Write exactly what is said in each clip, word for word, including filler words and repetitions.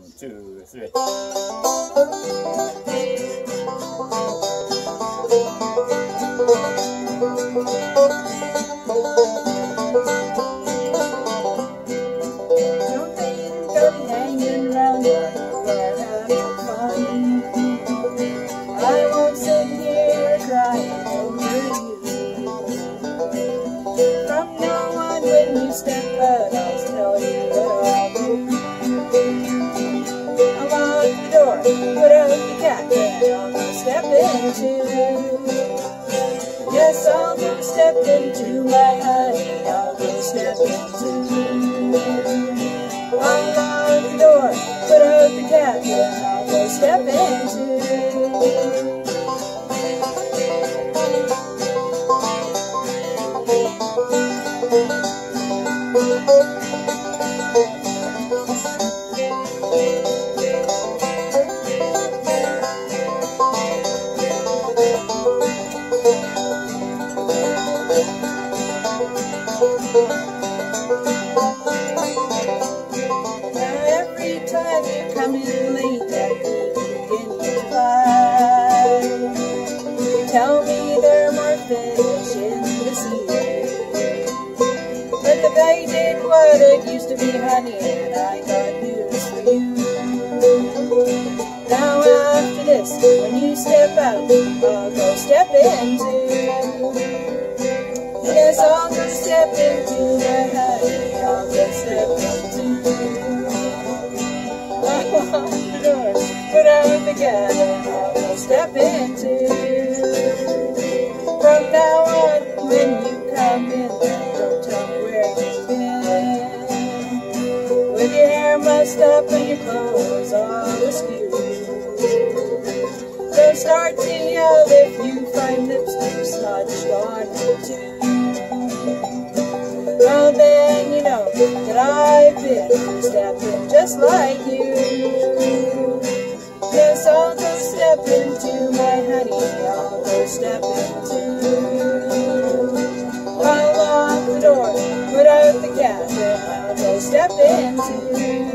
two, three. Don't think I'm hanging around your bar having fun. I won't sit here crying over you. From now on, when you step out, I'll tell you what I'll do. I'll lock the door, put out the cat, and I'll go step into. Yes, I'll go step into my honey, I'll go step into. I'll lock the door, put out the cat, and I'll go step into. Now every time you come in late at the beginning to buy, you tell me there are more fish in the sea. But the bay did what it used to be, honey, and I got news for you. Now after this, when you step out, I'll go step into. Yes, I'll go step into my honey, I'll go step into. I'll lock the door, put out the cat, and I'll go step into. From now on, when you come in, don't tell me where you've been. With your hair mussed up and your clothes all askew. Don't start to yell if you find lipstick smudged on you too. Well then you know that I've been stepping just like you. Yes, I'll go step into my honey, I'll go step into. I'll lock the door, put out the cat, and I'll go step into.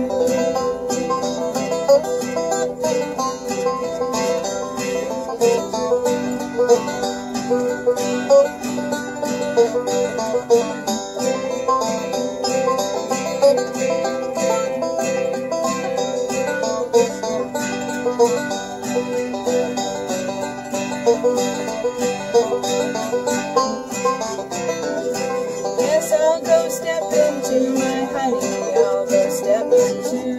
Yes, I'll go step into my honey, I'll go step into.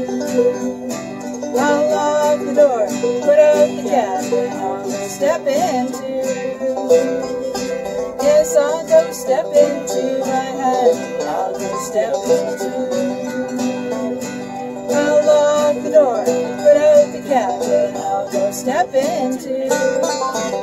I'll lock the door, put out the cat, and I'll go step into. Yes, I'll go step into my honey, I'll go step into. I'll lock the door, put out the cat, and I'll go step into.